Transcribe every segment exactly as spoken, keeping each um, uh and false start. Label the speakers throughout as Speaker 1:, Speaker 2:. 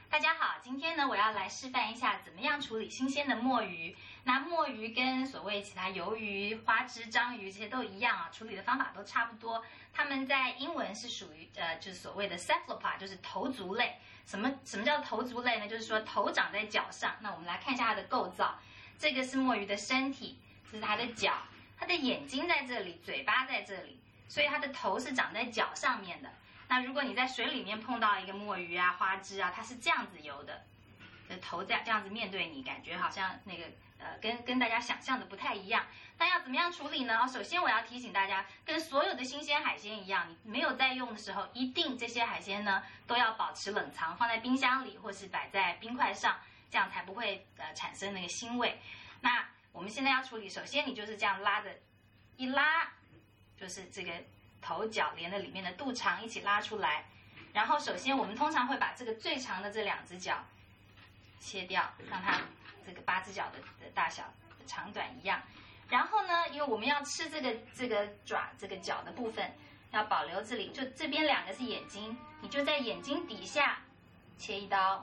Speaker 1: 大家好，今天呢，我要来示范一下怎么样处理新鲜的墨鱼。那墨鱼跟所谓其他鱿鱼、花枝、章鱼这些都一样啊，处理的方法都差不多。它们在英文是属于呃，就是所谓的 cephalopod， 就是头足类。什么什么叫头足类呢？就是说头长在脚上。那我们来看一下它的构造。这个是墨鱼的身体，这是它的脚，它的眼睛在这里，嘴巴在这里，所以它的头是长在脚上面的。那如果你在水里面碰到一个墨鱼啊、花枝啊，它是这样子游的，就头这样这样子面对你，感觉好像那个呃跟跟大家想象的不太一样。那要怎么样处理呢？首先我要提醒大家，跟所有的新鲜海鲜一样，你没有在用的时候，一定这些海鲜呢都要保持冷藏，放在冰箱里或是摆在冰块上，这样才不会呃产生那个腥味。那我们现在要处理，首先你就是这样拉着，一拉就是这个头脚连着里面的肚肠一起拉出来，然后首先我们通常会把这个最长的这两只脚切掉，让它这个八只脚的的大小的长短一样。然后呢，因为我们要吃这个这个爪这个脚的部分，要保留这里，就这边两个是眼睛，你就在眼睛底下切一刀，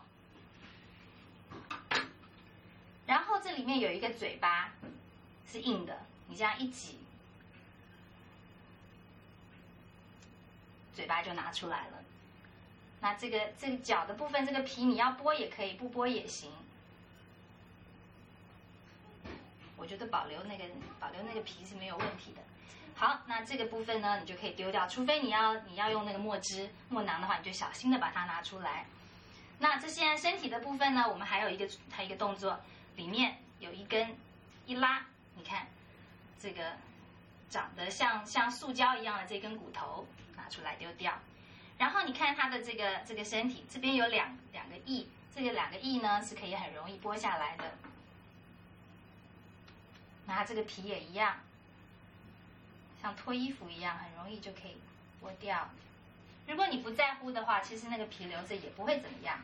Speaker 1: 然后这里面有一个嘴巴是硬的，你这样一挤，嘴巴就拿出来了。那这个这个脚的部分，这个皮你要剥也可以，不剥也行。我觉得保留那个保留那个皮是没有问题的。好，那这个部分呢，你就可以丢掉，除非你要你要用那个墨汁墨囊的话，你就小心的把它拿出来。那这现在身体的部分呢，我们还有一个还有一个动作，里面有一根一拉，你看这个长得像像塑胶一样的这根骨头拿出来丢掉。然后你看它的这个这个身体，这边有两两个翼，这个两个翼呢是可以很容易剥下来的。那它这个皮也一样，像脱衣服一样，很容易就可以剥掉。如果你不在乎的话，其实那个皮留着也不会怎么样。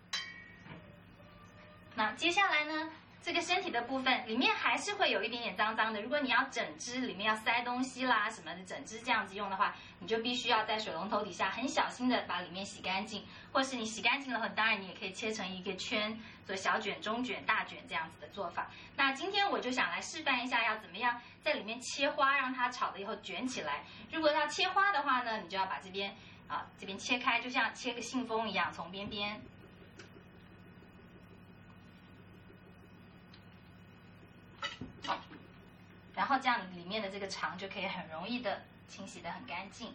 Speaker 1: 那接下来呢，这个身体的部分里面还是会有一点点脏脏的。如果你要整只里面要塞东西啦什么的，整只这样子用的话，你就必须要在水龙头底下很小心的把里面洗干净，或是你洗干净了，当然你也可以切成一个圈，做小卷、中卷、大卷这样子的做法。那今天我就想来示范一下要怎么样在里面切花，让它炒了以后卷起来。如果要切花的话呢，你就要把这边啊这边切开，就像切个信封一样，从边边。然后这样里面的这个肠就可以很容易的清洗得很干净。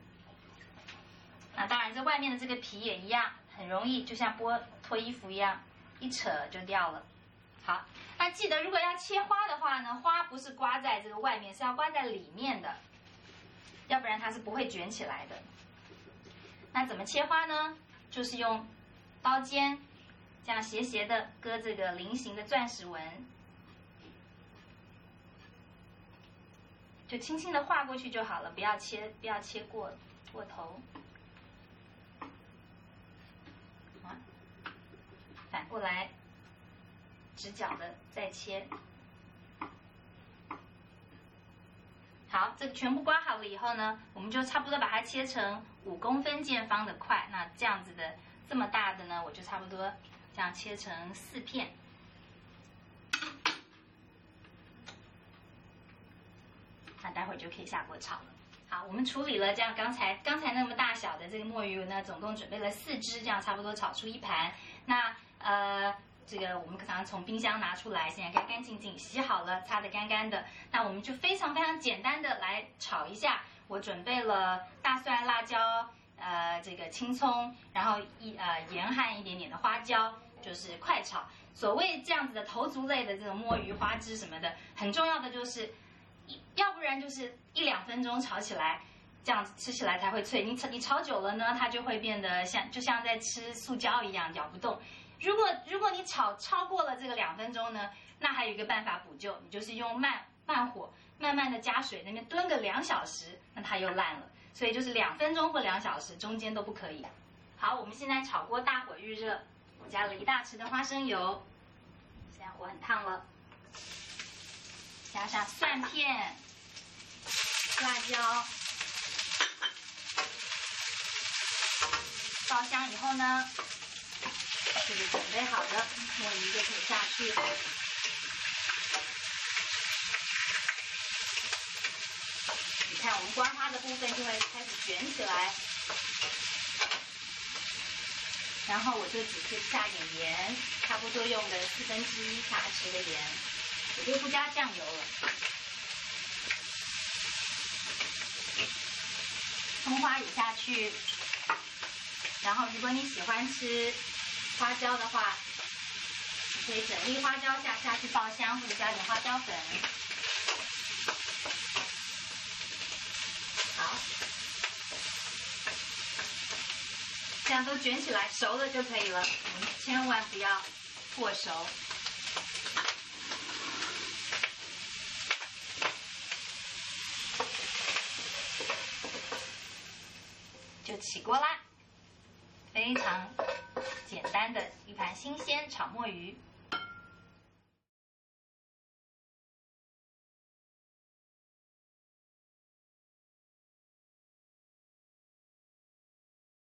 Speaker 1: 那当然这外面的这个皮也一样，很容易就像剥脱衣服一样，一扯就掉了。好，那记得如果要切花的话呢，花不是刮在这个外面，是要刮在里面的，要不然它是不会卷起来的。那怎么切花呢？就是用刀尖这样斜斜的割这个菱形的钻石纹，就轻轻的划过去就好了，不要切，不要切过过头。啊，反过来，直角的再切。好，这个全部刮好了以后呢，我们就差不多把它切成五公分见方的块。那这样子的这么大的呢，我就差不多这样切成四片。那待会儿就可以下锅炒了。好，我们处理了这样刚才刚才那么大小的这个墨鱼呢，总共准备了四只，这样差不多炒出一盘。那呃，这个我们常常从冰箱拿出来，现在干干净净洗好了，擦得干干的。那我们就非常非常简单的来炒一下。我准备了大蒜、辣椒，呃，这个青葱，然后一呃盐和一点点的花椒，就是快炒。所谓这样子的头足类的这种墨鱼、花枝什么的，很重要的就是。要不然就是一两分钟炒起来，这样吃起来才会脆。你炒你炒久了呢，它就会变得像就像在吃塑胶一样，咬不动。如果如果你炒超过了这个两分钟呢，那还有一个办法补救，你就是用慢慢火，慢慢的加水，那边炖个两小时，那它又烂了。所以就是两分钟或两小时，中间都不可以。好，我们现在炒锅大火预热，我加了一大匙的花生油，现在火很烫了。加上蒜片、辣椒，爆香以后呢， 这个准备好的墨鱼就可以下去。你看，我们光花的部分就会开始卷起来。然后我就只是下点盐，差不多用了四分之一茶匙的盐，我就不加酱油了。葱花也下去，然后如果你喜欢吃花椒的话，你可以整粒花椒下下去爆香，或者加点花椒粉。好。这样都卷起来，熟了就可以了。我们千万不要过熟。就起锅啦，非常简单的一盘新鲜炒墨鱼。